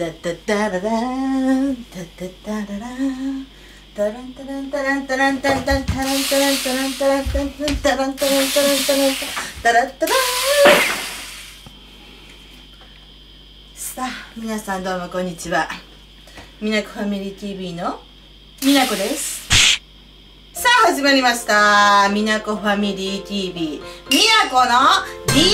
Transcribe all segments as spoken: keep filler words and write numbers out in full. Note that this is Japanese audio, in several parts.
タタタララータタタララータランタランタランタランタンタンタランタランタランタランタランタランタランタランタランタランタランタラン。さあ皆さんどうもこんにちは。みなこファミリー ティーブイ のみなこです。さあ始まりましたみなこファミリー ティーブイ みなこの ディーアイワイ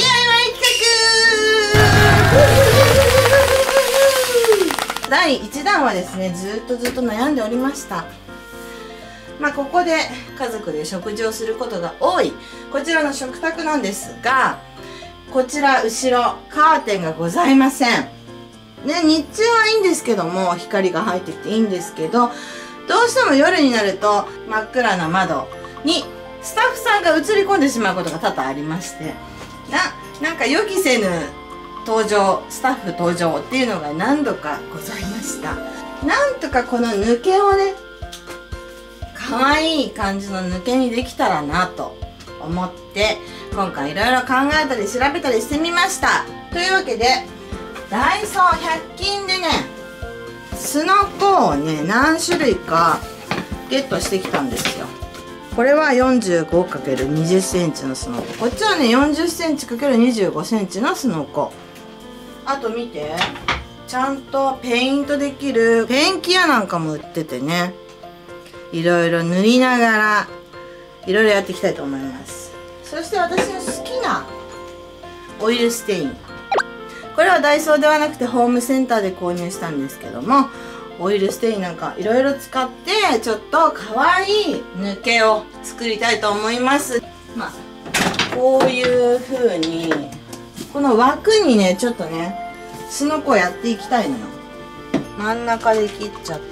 企画。だいいちだんはですね、ずっとずっと悩んでおりました。まあここで家族で食事をすることが多いこちらの食卓なんですが、こちら後ろカーテンがございませんね。日中はいいんですけども、光が入ってきていいんですけど、どうしても夜になると真っ暗な窓にスタッフさんが映り込んでしまうことが多々ありまして、な、なんか予期せぬ登場、スタッフ登場っていうのが何度かございました。なんとかこの抜けをね、可愛い感じの抜けにできたらなと思って、今回いろいろ考えたり調べたりしてみました。というわけで、ダイソーひゃく均でね、すのこをね、何種類かゲットしてきたんですよ。これは よんじゅうごかけるにじゅっセンチのすのこ。こっちはね、よんじゅっセンチかけるにじゅうごセンチのすのこ。あと見て。ちゃんとペイントできるペンキ屋なんかも売っててね。いろいろ塗りながら、いろいろやっていきたいと思います。そして私の好きなオイルステイン。これはダイソーではなくてホームセンターで購入したんですけども、オイルステインなんかいろいろ使ってちょっと可愛い抜けを作りたいと思います。まあこういう風にこの枠にね、ちょっとねすのこをやっていきたいのよ。真ん中で切っちゃって、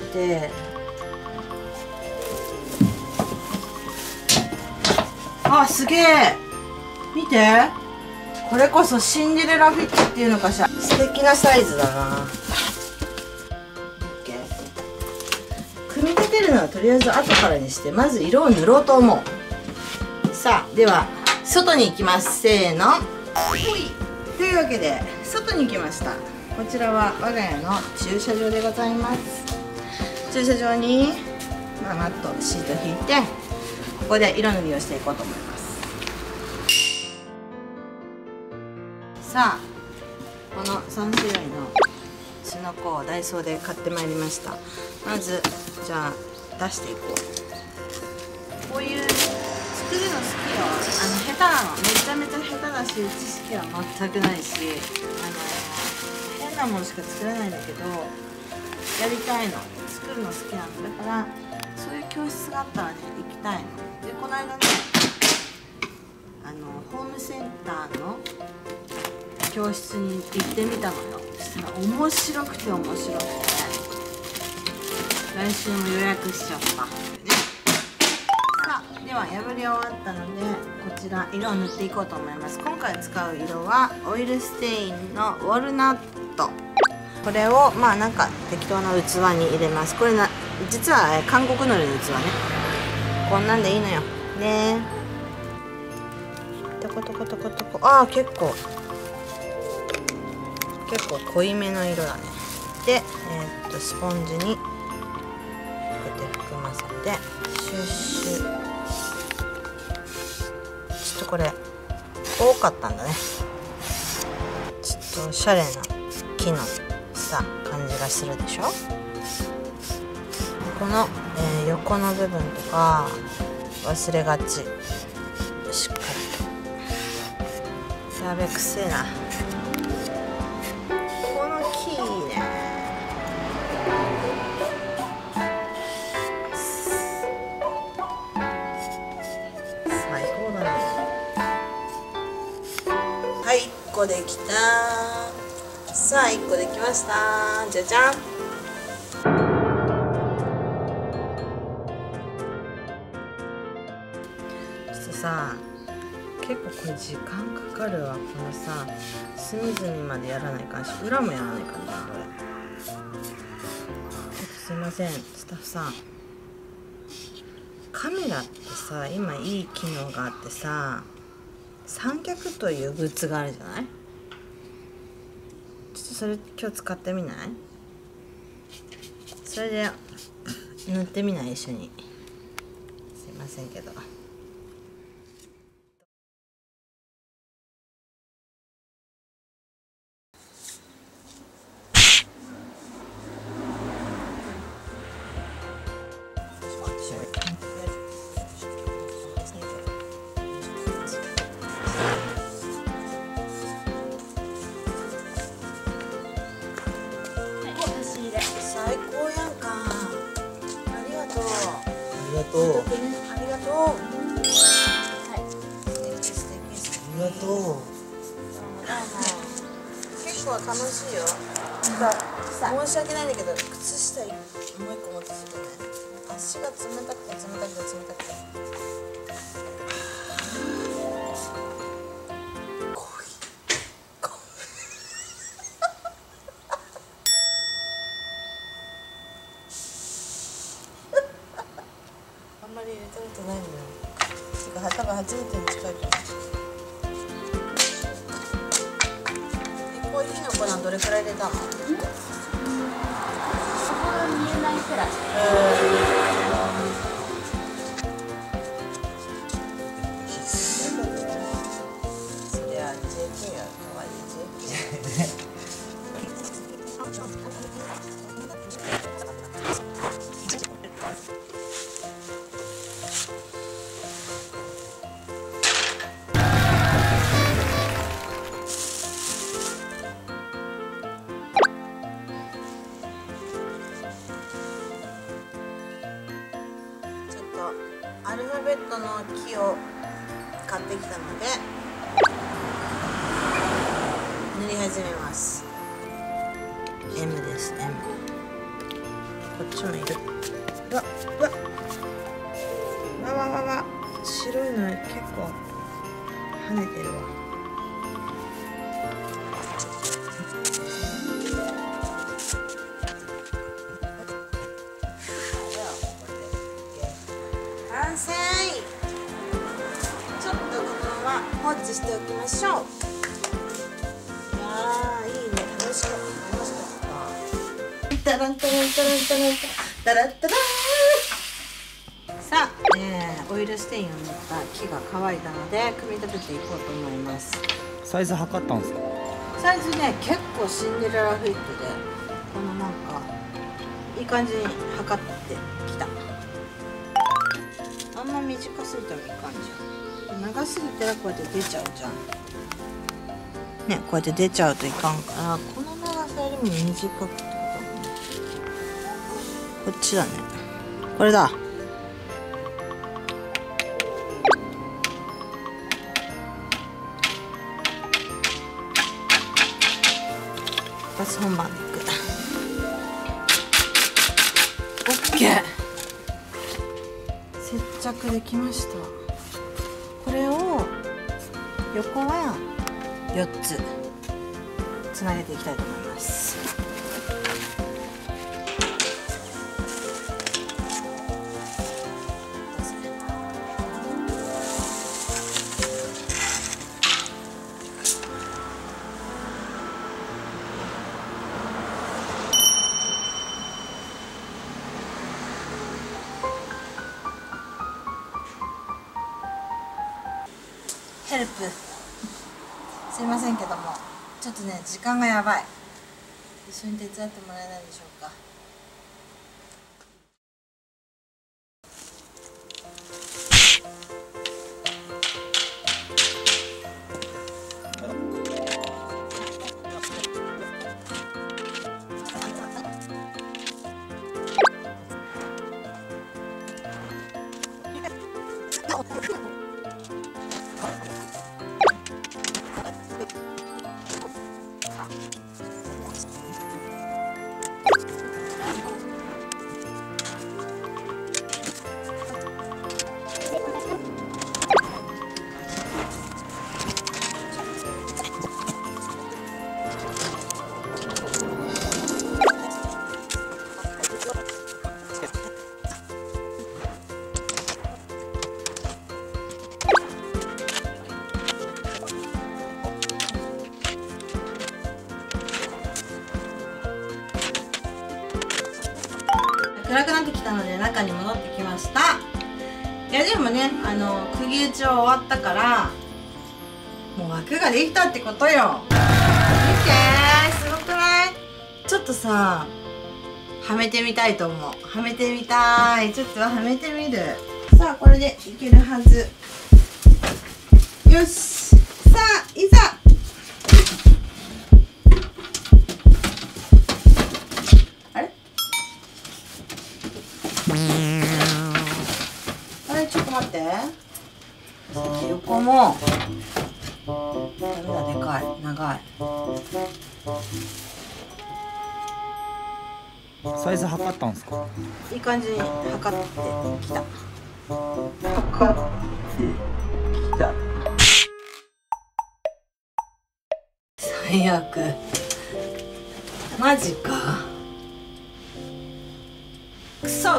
あ、すげえ、見て、これこそシンデレラフィットっていうのかしら。素敵なサイズだな。組み立てるのはとりあえず後からにして、まず色を塗ろうと思う。さあでは外に行きます。せーの、ほい。というわけで外に行きました。こちらは我が家の駐車場でございます。駐車場に、まあ、マットシート引いて、ここで色塗りをしていこうと思います。さあこのさん種類のすのこをダイソーで買ってまいりました。まずじゃあ出していこう。こういう作るの好きよ。あの下手なの、めちゃめちゃ下手だし、知識は全くないし、あの変なものしか作れないんだけど、やりたいの、作るの好きなの。だからそういう教室があったらね、行きたいので、この間ね、あのホームセンターの教室に行ってみたのよ。そしたら面白くて面白くて、来週も予約しちゃった。さあでは破り終わったので、こちら色を塗っていこうと思います。今回使う色はオイルステインのウォルナット。これをまあなんか適当な器に入れます。これな、実は韓国のりの器ね。こんなんでいいのよね。トコトコトコトコ。ああ、結構結構濃いめの色だね。で、えー、っとスポンジにこうやって含ませてシュッシュ。ちょっとこれ多かったんだね。ちょっとおしゃれな木のさ感じがするでしょ。この、えー、横の部分とか忘れがち。しっかりと。やべ、くせえな。この木いいね。最高だね。はい、いっこできた。さあいっこできました。じゃじゃん。ちょっとさ、結構これ時間かかるわ。このさ隅々までやらないかんし、裏もやらないかんな。これちょっとすいませんスタッフさん。カメラってさ、今いい機能があってさ、三脚というグッズがあるじゃない。ちょっとそれ今日使ってみない？ それで塗ってみない一緒に。すいませんけど。最高やんか。ありがとう。 ありがとう。 ありがとう。はい。素敵素敵素敵。 ありがとう。 どうもどうも。結構楽しいよ。申し訳ないんだけど、靴下もう一個持ってきてね。足が冷たくて冷たくて冷たくて。あんまり入れたことないのよ。てか多分初めてに近いと思う。え、コーヒーの粉どれくらい入れたの？そこが見えないくらい。えー、そりゃ ジェーケー は可愛い ジェーケー。アルファベットの木を買ってきたので塗り始めます。 エム です。 エム こっちもいる。うわうわわわわわ、白いの結構跳ねてるわ。完成。ちょっとこのまま放置しておきましょう。いやー、いいね。楽しかった楽しかった。タランタランタランタランタラッタラーン。さあ、えー、オイルステインを塗った木が乾いたので組み立てていこうと思います。 サイズ測ったんですか？ サイズね、結構シンデレラフィットで、このなんかいい感じに測ってきた。あんま短すぎてもいかんじゃん。長すぎたらこうやって出ちゃうじゃんね。こうやって出ちゃうといかんから、この長さよりも短くってことだね。こっちだね。これだ。一発本番でいく。オッケー。接着できました。これを横はよっつつなげていきたいと思います。ヘルプすいませんけども、ちょっとね時間がやばい。一緒に手伝ってもらえないでしょうか。 暗くなってきたので中に戻ってきました。いやでもね、あの釘打ちは終わったからもう枠ができたってことよ。見てー、すごくない？ちょっとさはめてみたいと思う。はめてみたい。ちょっとはめてみる。さあこれでいけるはず。よし、さあいざ。あれあれ、ちょっと待って。横もダメだ、でかい、長い。 サイズ測ったんですか？ いい感じに測ってきた。測ってきた。最悪。マジか。くそ。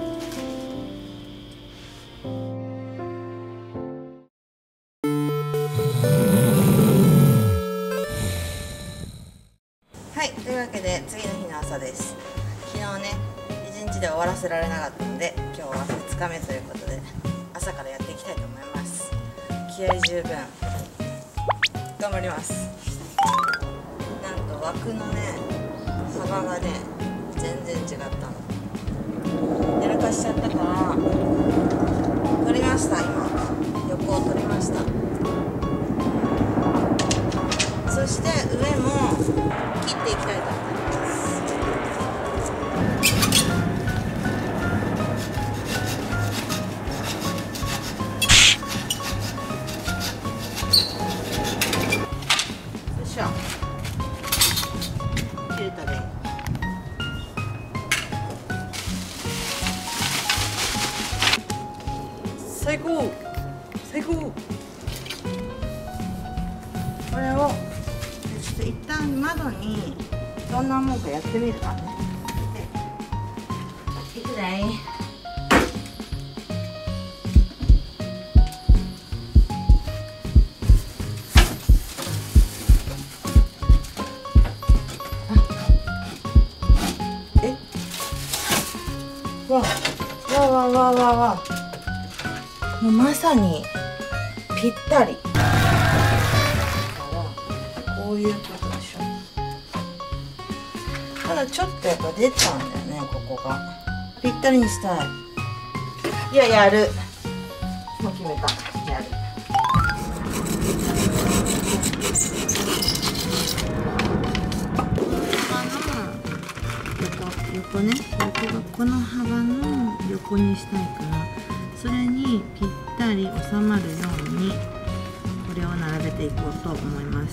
はい、というわけで次の日の朝です。昨日ね、一日で終わらせられなかったので、今日はふつかめということで朝からやっていきたいと思います。気合十分頑張ります。なんと枠のね幅がね全然違ったの。やらかしちゃったから取りました。今横を取りました。そして上も切っていきたいと思います。よいしょ。切れたね。最高最高。これをちょっと一旦窓にどんなもんかやってみるかね。いくらい？え？わわわわわわ。もうまさにぴったり。こういうことでしょ。ただちょっとやっぱ出ちゃうんだよね、ここが。ぴったりにしたい。いや、やる。もう決めた。やる。横ね、横がこの幅の横にしたいから、それにぴったり収まるようにこれを並べていこうと思います。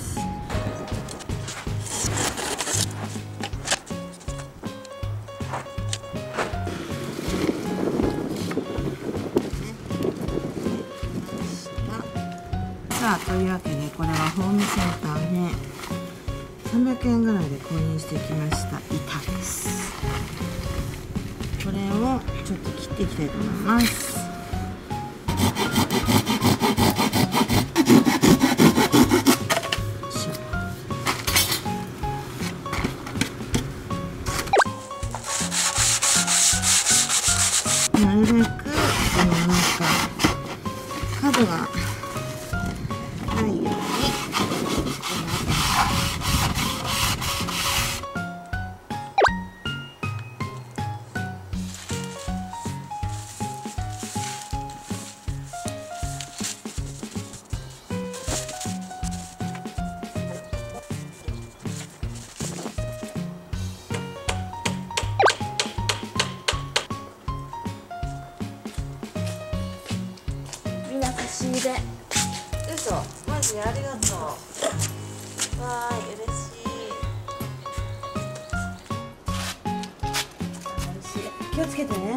さあ、というわけでこれはホームセンターでさんびゃくえんぐらいで購入してきました板です。これをちょっと切っていきたいと思います。なるべくこのなんか角がないように。みんな差し入れ。嘘、マジありがとう。わーい、嬉しい。嬉しい。気をつけてね。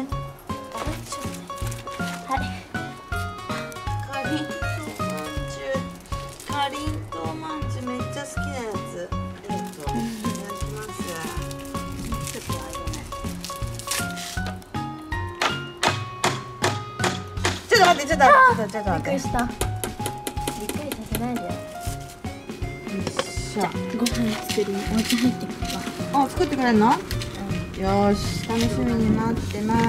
はい。かりんとうまんじゅう。かりんとうまんじゅうめっちゃ好きなやつ。えっと、いただきます。ちょっとあげない。ちょっと待って、ちょっと待って、ちょっと待って。 びっくりした。びっくりさせないでよ。 よいしょ。 ご飯作る。お家入ってくるわ。 あ、作ってくれるの？ うん。 よーし、楽しみに待ってます。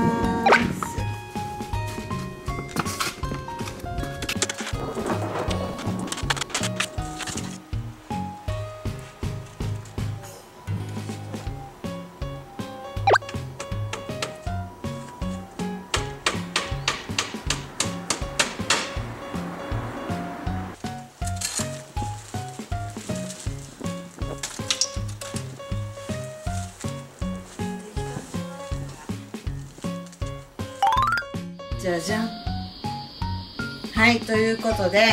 じゃじゃん。はい、ということで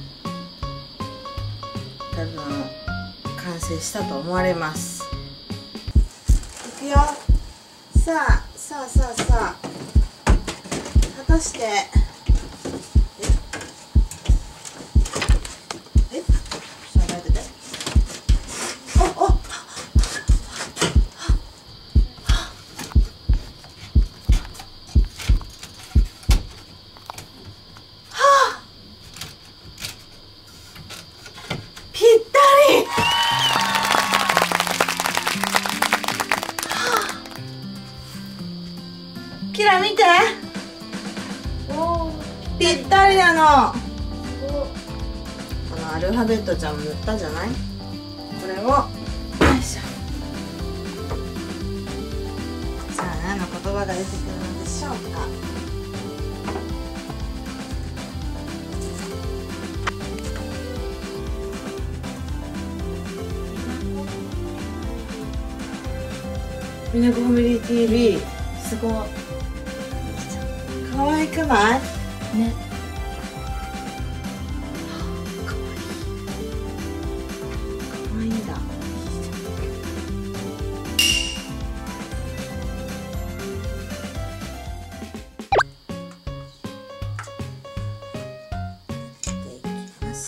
多分完成したと思われます。いくよ。さあさあさあさあ、果たしてええちょっと待ってて。おおキラ見て、 おぴったりなの。 おこのアルファベットちゃんも塗ったじゃない。これをよいしょ。さあ何の言葉が出てくるのでしょうか。みなこファミリー ティーブイ、 すごい可愛くないね。 可愛いんだ。でいきます。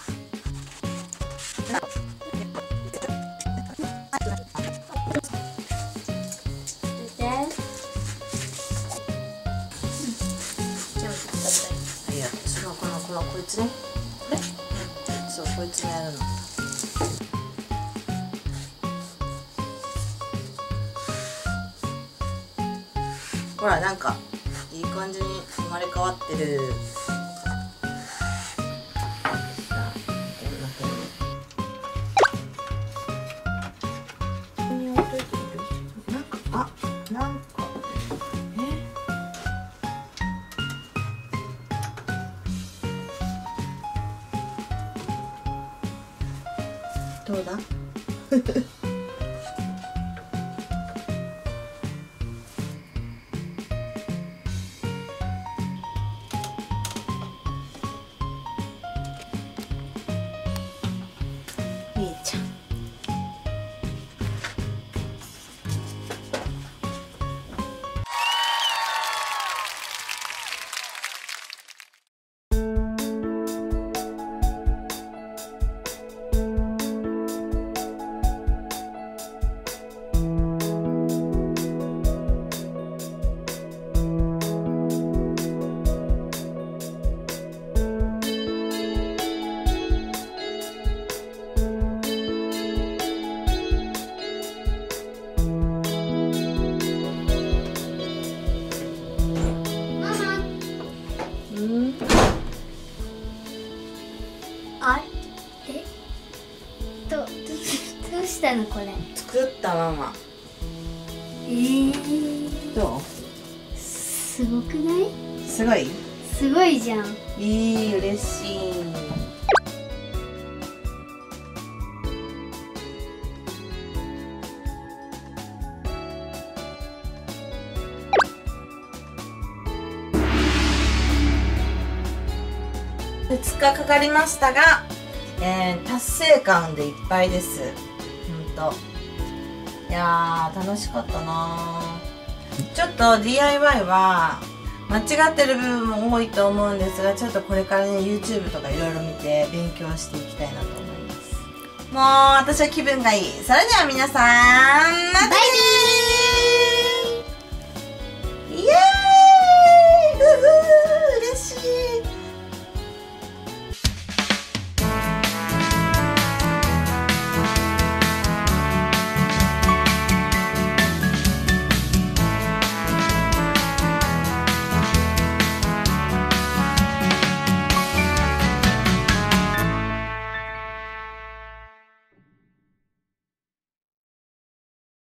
いや、そのこのこのこいつね。これ？そう、こいつもやるの。ほら、なんかいい感じに生まれ変わってる。ここに置いといてみる？なんか、あ、なんか。どうだいいじゃん。 あれえどどどうしたのこれ。 作ったママ。 えー、 どすごくない？ う？すごい？ すごいじゃん。 いい、嬉しい。ふつかかかりましたが、えー、達成感でいっぱいです。ほんと。いやー、楽しかったなー。ちょっと ディーアイワイ は間違ってる部分も多いと思うんですが、ちょっとこれからね YouTube とかいろいろ見て勉強していきたいなと思います。もう私は気分がいい。それでは皆さん、またねー。イエーイ。